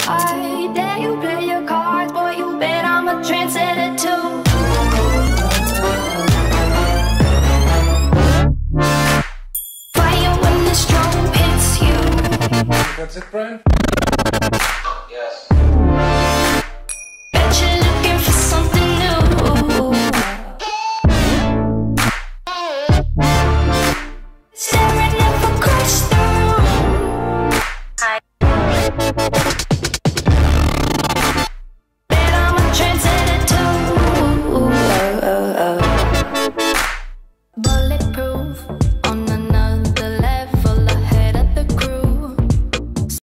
I dare you play your cards, boy, you bet I'm a trendsetter too. Fire when the strobe hits you. That's it, Brian? Yes.